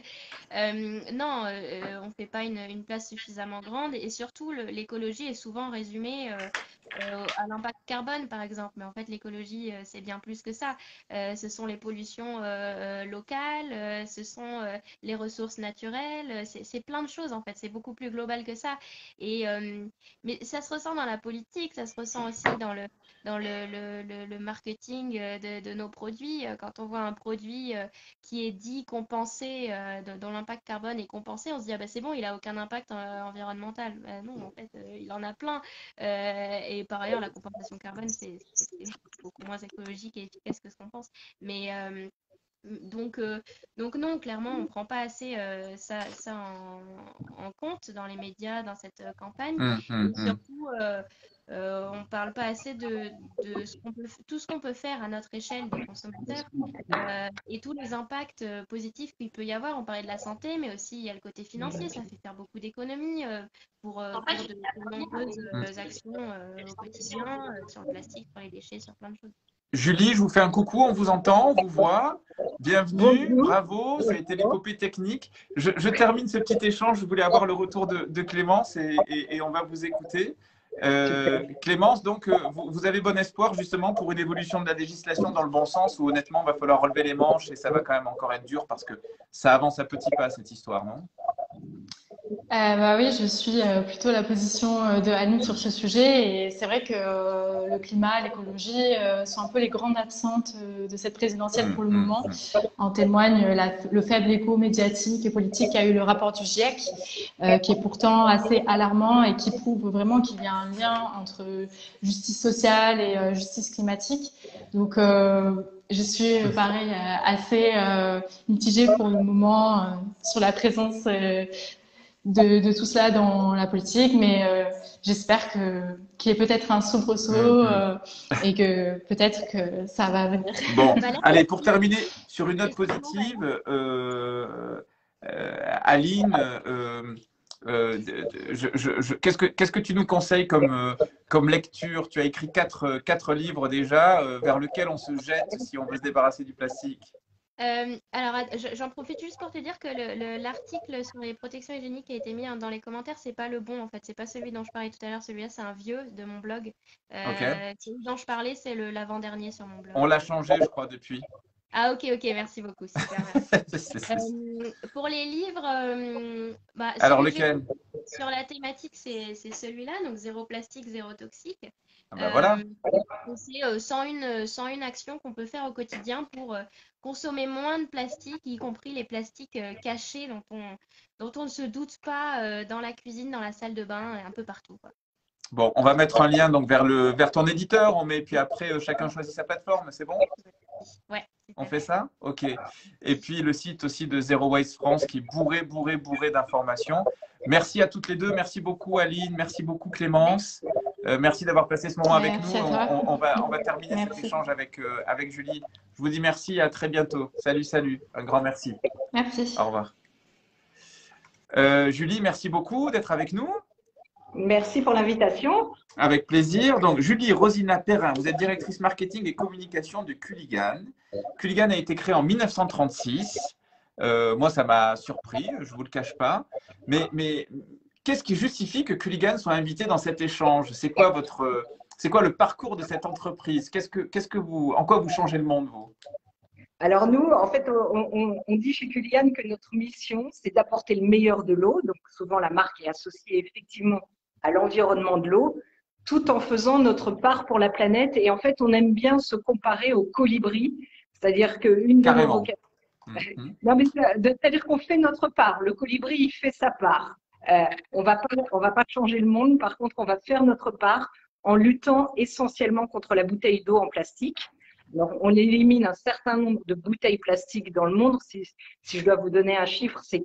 non, on ne fait pas une place suffisamment grande et surtout, l'écologie est souvent résumée à l'impact carbone, par exemple, mais en fait, l'écologie, c'est bien plus que ça. Ce sont les pollutions locales, ce sont les ressources naturelles, c'est plein de choses, en fait, c'est beaucoup plus global que ça. Et mais ça se ressent dans la politique, ça se ressent aussi dans le marketing de nos produits. Quand on voit un produit qui est dit compensé, dont l'impact carbone est compensé, on se dit ah bah c'est bon, il a aucun impact environnemental. Non, en fait, il en a plein. Et par ailleurs, la compensation carbone, c'est beaucoup moins écologique et efficace que ce qu'on pense. Mais donc, donc non, clairement, on ne prend pas assez ça en compte dans les médias, dans cette campagne. Et surtout, on ne parle pas assez de tout ce qu'on peut faire à notre échelle de consommateurs et tous les impacts positifs qu'il peut y avoir. On parlait de la santé, mais aussi il y a le côté financier. Ça fait faire beaucoup d'économies pour de nombreuses actions au quotidien, sur le plastique, sur les déchets, sur plein de choses. Julie, je vous fais un coucou, on vous entend, on vous voit. Bienvenue, Bonjour. bravo, ça a été l'épopée technique. Je termine ce petit échange, je voulais avoir le retour de Clémence et on va vous écouter. Clémence, donc, vous avez bon espoir justement pour une évolution de la législation dans le bon sens où honnêtement, il va falloir relever les manches et ça va quand même encore être dur parce que ça avance à petits pas cette histoire, non? Bah oui, je suis plutôt la position de Annie sur ce sujet et c'est vrai que le climat, l'écologie sont un peu les grandes absentes de cette présidentielle pour le moment. En témoigne le faible écho médiatique et politique qu'a eu le rapport du GIEC, qui est pourtant assez alarmant et qui prouve vraiment qu'il y a un lien entre justice sociale et justice climatique. Donc, je suis pareil assez mitigée pour le moment sur la présence de tout cela dans la politique, mais j'espère qu'il y ait peut-être un soubresaut et que peut-être que ça va venir. Bon, Bah là, allez, pour terminer sur une note positive, Aline, qu'est-ce que tu nous conseilles comme lecture? Tu as écrit quatre livres déjà, vers lequel on se jette si on veut se débarrasser du plastique? alors, j'en profite juste pour te dire que l'article sur les protections hygiéniques qui a été mis dans les commentaires, c'est pas le bon en fait. C'est pas celui dont je parlais tout à l'heure. Celui-là, c'est un vieux de mon blog. Ok. Celui dont je parlais, c'est l'avant-dernier sur mon blog. On l'a changé, je crois, depuis. Ah, ok, merci beaucoup. Super, merci. Pour les livres, Alors, celui que j'ai lequel? sur la thématique, c'est celui-là, donc zéro plastique, zéro toxique. Ah ben voilà. Donc c'est 101 actions qu'on peut faire au quotidien pour consommer moins de plastique, y compris les plastiques cachés dont on ne se doute pas dans la cuisine, dans la salle de bain, un peu partout, quoi. Bon, on va mettre un lien donc vers ton éditeur, puis après chacun choisit sa plateforme, c'est bon? Ouais, On super. fait ça? Ok. Et puis le site aussi de Zero Waste France qui est bourré d'informations. Merci à toutes les deux. Merci beaucoup Aline, merci beaucoup Clémence. Merci d'avoir passé ce moment avec nous. Merci à toi. On va terminer cet Merci. échange avec Julie. Je vous dis merci, à très bientôt. Salut. Un grand merci. Merci. Au revoir. Julie, merci beaucoup d'être avec nous. Merci pour l'invitation. Avec plaisir. Donc, Julie Rosina Perrin, vous êtes directrice marketing et communication de Culligan. Culligan a été créé en 1936. Moi, ça m'a surpris, je ne vous le cache pas. Mais qu'est-ce qui justifie que Culligan soit invité dans cet échange? C'est quoi le parcours de cette entreprise? En quoi vous changez le monde, vous? Alors nous, en fait, on dit chez Culligan que notre mission, c'est d'apporter le meilleur de l'eau. Donc souvent, la marque est associée effectivement à l'environnement de l'eau, tout en faisant notre part pour la planète. Et en fait, on aime bien se comparer au colibri, c'est-à-dire qu'une de nos vocations… Non, mais c'est-à-dire qu'on fait notre part. Le colibri, il fait sa part. On va pas changer le monde. Par contre, on va faire notre part en luttant essentiellement contre la bouteille d'eau en plastique. Donc, on élimine un certain nombre de bouteilles plastiques dans le monde. Si je dois vous donner un chiffre, c'est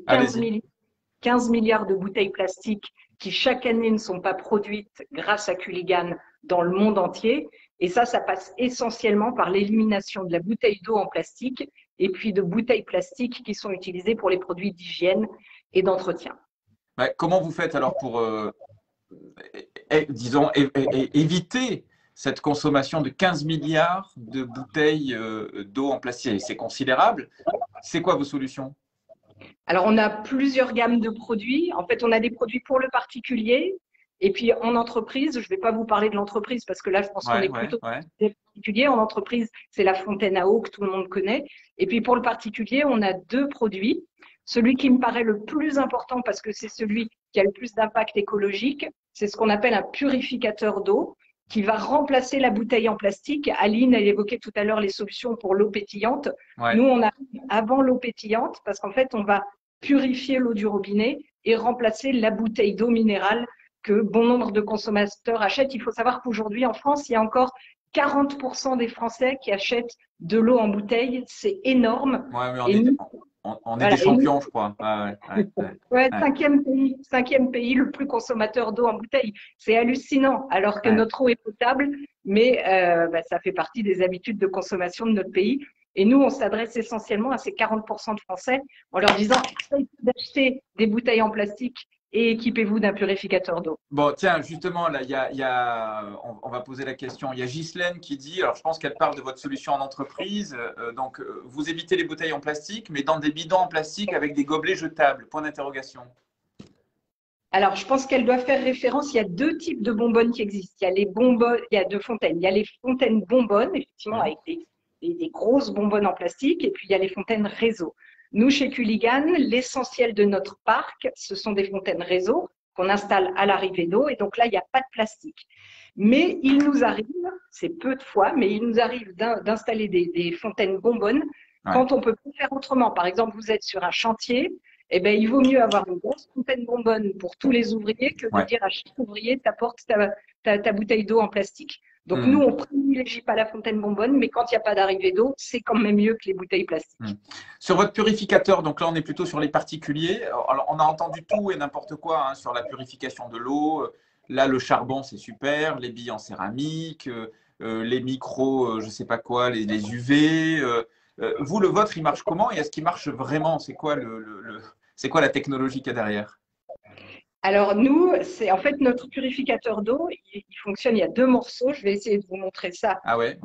15 milliards de bouteilles plastiques qui chaque année ne sont pas produites grâce à Culligan dans le monde entier. Et ça passe essentiellement par l'élimination de la bouteille d'eau en plastique et puis de bouteilles plastiques qui sont utilisées pour les produits d'hygiène et d'entretien. Comment vous faites alors pour, disons, éviter cette consommation de 15 milliards de bouteilles d'eau en plastique? C'est considérable. C'est quoi vos solutions? Alors, on a plusieurs gammes de produits. En fait, on a des produits pour le particulier. Et puis, en entreprise, je ne vais pas vous parler de l'entreprise parce que là, je pense qu'on est plutôt des particuliers. En entreprise, c'est la fontaine à eau que tout le monde connaît. Et puis, pour le particulier, on a deux produits. Celui qui me paraît le plus important parce que c'est celui qui a le plus d'impact écologique, c'est ce qu'on appelle un purificateur d'eau qui va remplacer la bouteille en plastique. Aline a évoqué tout à l'heure les solutions pour l'eau pétillante. Ouais. Nous, on a avant l'eau pétillante parce qu'en fait, on va purifier l'eau du robinet et remplacer la bouteille d'eau minérale que bon nombre de consommateurs achètent. Il faut savoir qu'aujourd'hui, en France, il y a encore 40% des Français qui achètent de l'eau en bouteille. C'est énorme. Ouais, mais on est des champions, je crois. Cinquième pays le plus consommateur d'eau en bouteille. C'est hallucinant, alors que notre eau est potable, mais ça fait partie des habitudes de consommation de notre pays. Et nous, on s'adresse essentiellement à ces 40% de Français en leur disant d'acheter des bouteilles en plastique et équipez-vous d'un purificateur d'eau. Bon, tiens, justement, là, on va poser la question. Il y a Ghislaine qui dit, alors je pense qu'elle parle de votre solution en entreprise, donc vous évitez les bouteilles en plastique, mais dans des bidons en plastique avec des gobelets jetables, point d'interrogation. Alors, je pense qu'elle doit faire référence, il y a deux types de bonbonnes qui existent. Il y a les bonbonnes, il y a deux fontaines. Il y a les fontaines bonbonnes, effectivement, avec des grosses bonbonnes en plastique, et puis il y a les fontaines réseau. Nous, chez Culligan, l'essentiel de notre parc, ce sont des fontaines réseau qu'on installe à l'arrivée d'eau. Et donc là, il n'y a pas de plastique. Mais il nous arrive, c'est peu de fois, mais il nous arrive d'installer des fontaines bonbonnes quand on peut plus faire autrement. Par exemple, vous êtes sur un chantier, eh ben, il vaut mieux avoir une grosse fontaine bonbonne pour tous les ouvriers que de dire à chaque ouvrier, t'apportes ta bouteille d'eau en plastique. Donc, nous, on privilégie pas la fontaine bonbonne, mais quand il n'y a pas d'arrivée d'eau, c'est quand même mieux que les bouteilles plastiques. Sur votre purificateur, donc là, on est plutôt sur les particuliers. Alors, on a entendu tout et n'importe quoi sur la purification de l'eau. Là, le charbon, c'est super. Les billes en céramique, les micros, je ne sais pas quoi, les UV. Vous, le vôtre, il marche comment? Et est-ce qu'il marche vraiment? C'est quoi, c'est quoi la technologie qu'il y a derrière? Alors nous, c'est en fait notre purificateur d'eau, il fonctionne, il y a 2 morceaux, je vais essayer de vous montrer ça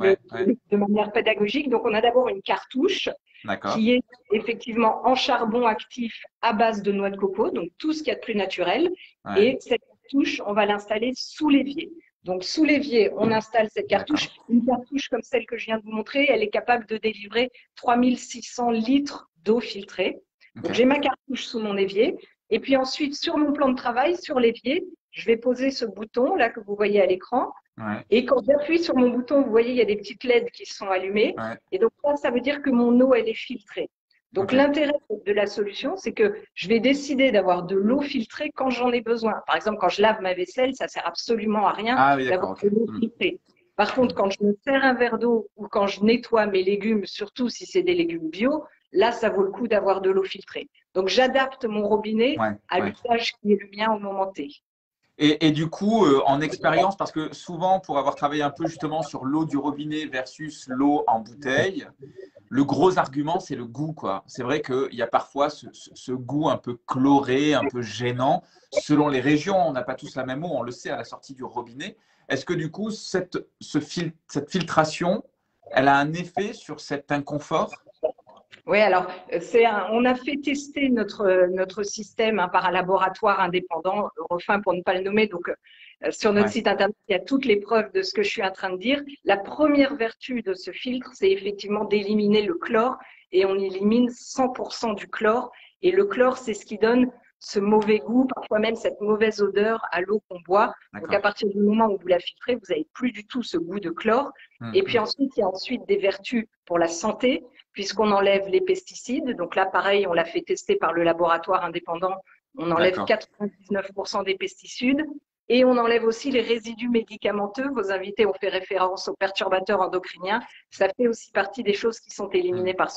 de manière pédagogique. Donc on a d'abord une cartouche qui est effectivement en charbon actif à base de noix de coco, donc tout ce qu'il y a de plus naturel. Et cette cartouche, on va l'installer sous l'évier. Donc sous l'évier, on installe cette cartouche. Une cartouche comme celle que je viens de vous montrer, elle est capable de délivrer 3600 litres d'eau filtrée. Donc j'ai ma cartouche sous mon évier. Et puis ensuite, sur mon plan de travail, sur l'évier, je vais poser ce bouton là que vous voyez à l'écran. Et quand j'appuie sur mon bouton, vous voyez, il y a des petites LED qui sont allumées. Et donc ça veut dire que mon eau, elle est filtrée. Donc l'intérêt de la solution, c'est que je vais décider d'avoir de l'eau filtrée quand j'en ai besoin. Par exemple, quand je lave ma vaisselle, ça sert absolument à rien d'avoir de l'eau filtrée. Par contre, quand je me sers un verre d'eau ou quand je nettoie mes légumes, surtout si c'est des légumes bio, là, ça vaut le coup d'avoir de l'eau filtrée. Donc, j'adapte mon robinet à l'usage qui est le mien au moment T. Et du coup, en expérience, parce que souvent, pour avoir travaillé un peu justement sur l'eau du robinet versus l'eau en bouteille, le gros argument, c'est le goût, quoi. C'est vrai qu'il y a parfois ce goût un peu chloré, un peu gênant. Selon les régions, on n'a pas tous la même eau, on le sait à la sortie du robinet. Est-ce que du coup, cette filtration, elle a un effet sur cet inconfort? Oui, alors on a fait tester notre système par un laboratoire indépendant, Eurofin pour ne pas le nommer. Donc, sur notre site internet, il y a toutes les preuves de ce que je suis en train de dire. La première vertu de ce filtre, c'est effectivement d'éliminer le chlore et on élimine 100% du chlore. Et le chlore, c'est ce qui donne ce mauvais goût, parfois même cette mauvaise odeur à l'eau qu'on boit. Donc, à partir du moment où vous la filtrez, vous n'avez plus du tout ce goût de chlore. Et puis ensuite, il y a ensuite des vertus pour la santé, puisqu'on enlève les pesticides. Donc là, pareil, on l'a fait tester par le laboratoire indépendant. On enlève 99% des pesticides et on enlève aussi les résidus médicamenteux. Vos invités ont fait référence aux perturbateurs endocriniens. Ça fait aussi partie des choses qui sont éliminées par ce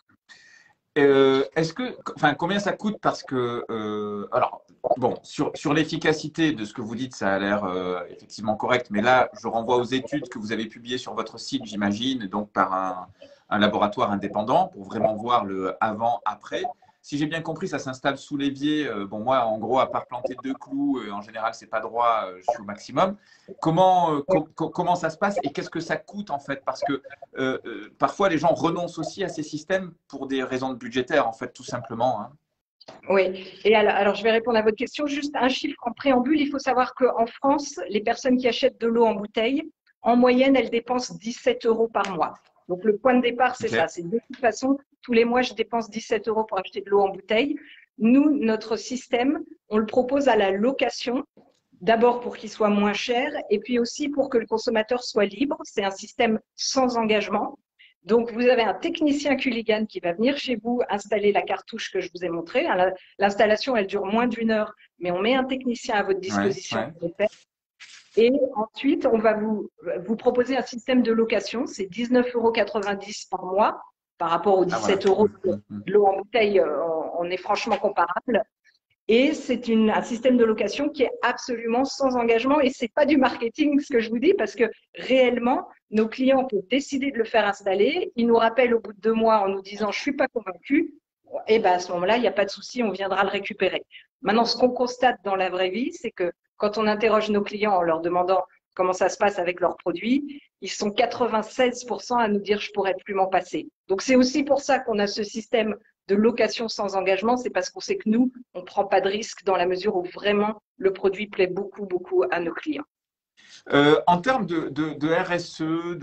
filtre. Combien ça coûte? Parce que, alors, bon, sur l'efficacité de ce que vous dites, ça a l'air effectivement correct. Mais là, je renvoie aux études que vous avez publiées sur votre site, j'imagine, donc par un laboratoire indépendant pour vraiment voir le avant-après. Si j'ai bien compris, ça s'installe sous l'évier. Bon, moi, en gros, à part planter 2 clous, en général, c'est pas droit, je suis au maximum. Comment ça se passe et qu'est-ce que ça coûte en fait? Parce que parfois, les gens renoncent aussi à ces systèmes pour des raisons budgétaires, en fait, tout simplement. Oui, et alors je vais répondre à votre question. Juste un chiffre en préambule. Il faut savoir qu'en France, les personnes qui achètent de l'eau en bouteille, en moyenne, elles dépensent 17 € par mois. Donc, le point de départ, c'est ça. C'est de toute façon, tous les mois, je dépense 17 € pour acheter de l'eau en bouteille. Nous, notre système, on le propose à la location, d'abord pour qu'il soit moins cher et puis aussi pour que le consommateur soit libre. C'est un système sans engagement. Donc, vous avez un technicien Culligan qui va venir chez vous installer la cartouche que je vous ai montrée. L'installation, elle dure moins d'1 heure, mais on met un technicien à votre disposition pour le faire. Et ensuite, on va vous proposer un système de location. C'est 19,90 € par mois par rapport aux 17 € de l'eau en bouteille. On est franchement comparable. Et c'est un système de location qui est absolument sans engagement. Et c'est pas du marketing ce que je vous dis parce que réellement, nos clients peuvent décider de le faire installer. Ils nous rappellent au bout de 2 mois en nous disant « je suis pas convaincu ». Et ben à ce moment-là, il n'y a pas de souci, on viendra le récupérer. Maintenant, ce qu'on constate dans la vraie vie, c'est que quand on interroge nos clients en leur demandant comment ça se passe avec leurs produits, ils sont 96% à nous dire « je pourrais plus m'en passer ». Donc, c'est aussi pour ça qu'on a ce système de location sans engagement. C'est parce qu'on sait que nous, on ne prend pas de risque dans la mesure où vraiment le produit plaît beaucoup, beaucoup à nos clients. En termes de RSE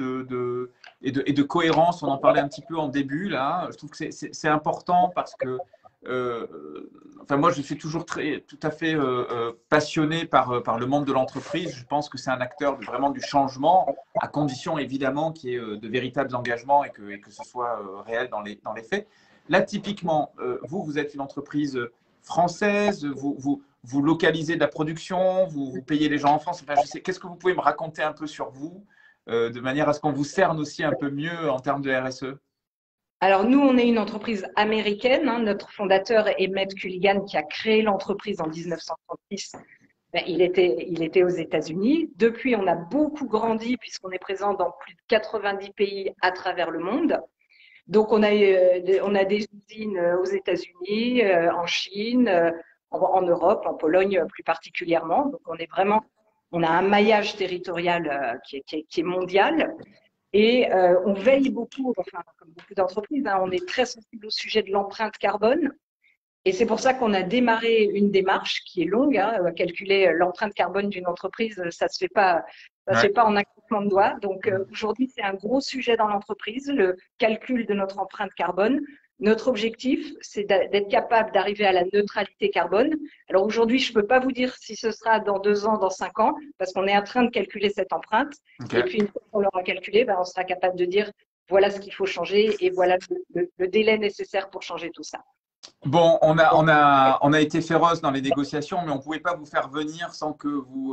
et de cohérence, on en parlait un petit peu en début là. Je trouve que c'est important parce que euh, enfin, moi, je suis toujours tout à fait passionné par le monde de l'entreprise. Je pense que c'est un acteur vraiment du changement, à condition évidemment qu'il y ait de véritables engagements et que ce soit réel dans les faits. Là, typiquement, vous êtes une entreprise française, vous localisez de la production, vous payez les gens en France. Enfin, je sais, qu'est-ce que vous pouvez me raconter un peu sur vous, de manière à ce qu'on vous cerne aussi un peu mieux en termes de RSE? Alors nous, on est une entreprise américaine. Hein. Notre fondateur, Emmett Culligan, qui a créé l'entreprise en 1936, ben, il était aux États-Unis. Depuis, on a beaucoup grandi puisqu'on est présent dans plus de 90 pays à travers le monde. Donc, on a des usines aux États-Unis, en Chine, en Europe, en Pologne plus particulièrement. Donc, on a un maillage territorial qui est mondial. Et on veille beaucoup, enfin, comme beaucoup d'entreprises, hein, on est très sensible au sujet de l'empreinte carbone. Et c'est pour ça qu'on a démarré une démarche qui est longue. Hein, calculer l'empreinte carbone d'une entreprise, ça se fait pas, se fait pas en un claquement de doigts. Donc aujourd'hui, c'est un gros sujet dans l'entreprise, le calcul de notre empreinte carbone. Notre objectif, c'est d'être capable d'arriver à la neutralité carbone. Alors aujourd'hui, je peux pas vous dire si ce sera dans 2 ans, dans 5 ans, parce qu'on est en train de calculer cette empreinte. Okay. Et puis une fois qu'on l'aura calculé, ben, on sera capable de dire voilà ce qu'il faut changer et voilà le délai nécessaire pour changer tout ça. Bon, on a été féroce dans les négociations, mais on ne pouvait pas vous faire venir sans que vous,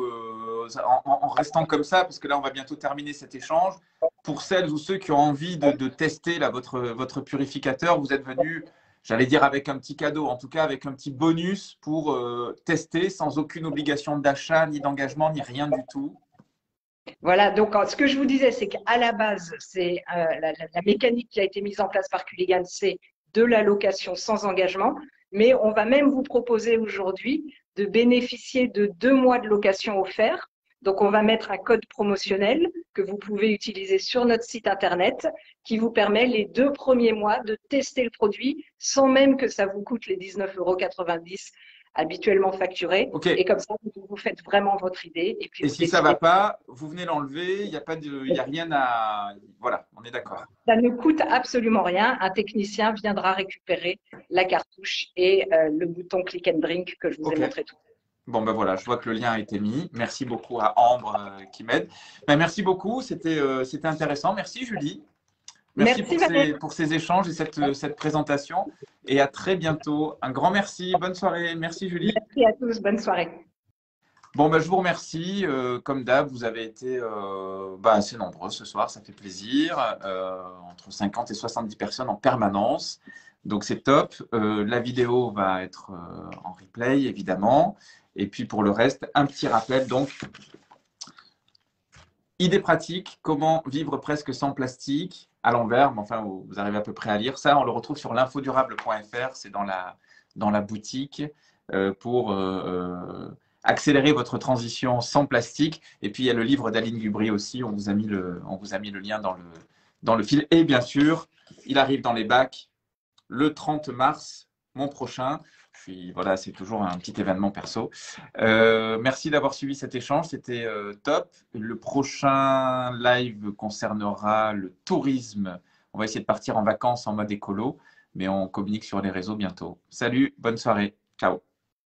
en restant comme ça, parce que là, on va bientôt terminer cet échange. Pour celles ou ceux qui ont envie de tester là, votre purificateur, vous êtes venus, j'allais dire avec un petit cadeau, en tout cas avec un petit bonus pour tester sans aucune obligation d'achat, ni d'engagement, ni rien du tout. Voilà, donc ce que je vous disais, c'est qu'à la base, c'est la mécanique qui a été mise en place par Culligan, c'est de la location sans engagement, mais on va même vous proposer aujourd'hui de bénéficier de 2 mois de location offert. Donc, on va mettre un code promotionnel que vous pouvez utiliser sur notre site internet qui vous permet les 2 premiers mois de tester le produit sans même que ça vous coûte les 19,90 € habituellement facturés. Okay. Et comme ça, vous faites vraiment votre idée. Et, puis et si ça ne va pas, vous venez l'enlever, il n'y a rien à… Voilà, on est d'accord. Ça ne coûte absolument rien. Un technicien viendra récupérer la cartouche et le bouton click and drink que je vous ai montré tout à l'heure. Bon, ben voilà, je vois que le lien a été mis. Merci beaucoup à Ambre qui m'aide. Ben, merci beaucoup, c'était intéressant. Merci Julie. Merci pour ces échanges et cette présentation. Et à très bientôt. Un grand merci. Bonne soirée. Merci Julie. Merci à tous. Bonne soirée. Bon, ben, je vous remercie. Comme d'hab, vous avez été assez nombreux ce soir. Ça fait plaisir. Entre 50 et 70 personnes en permanence. Donc, c'est top. La vidéo va être en replay, évidemment. Et puis, pour le reste, un petit rappel. Donc, idée pratique, comment vivre presque sans plastique à l'envers, mais enfin, vous arrivez à peu près à lire ça. On le retrouve sur l'infodurable.fr, c'est dans la boutique pour accélérer votre transition sans plastique. Et puis, il y a le livre d'Aline Gubry aussi, on vous a mis le lien dans le fil. Et bien sûr, il arrive dans les bacs le 30 mars, mon prochain. Voilà, c'est toujours un petit événement perso. Merci d'avoir suivi cet échange, c'était top. Le prochain live concernera le tourisme. On va essayer de partir en vacances en mode écolo, mais on communique sur les réseaux bientôt. Salut, bonne soirée. Ciao.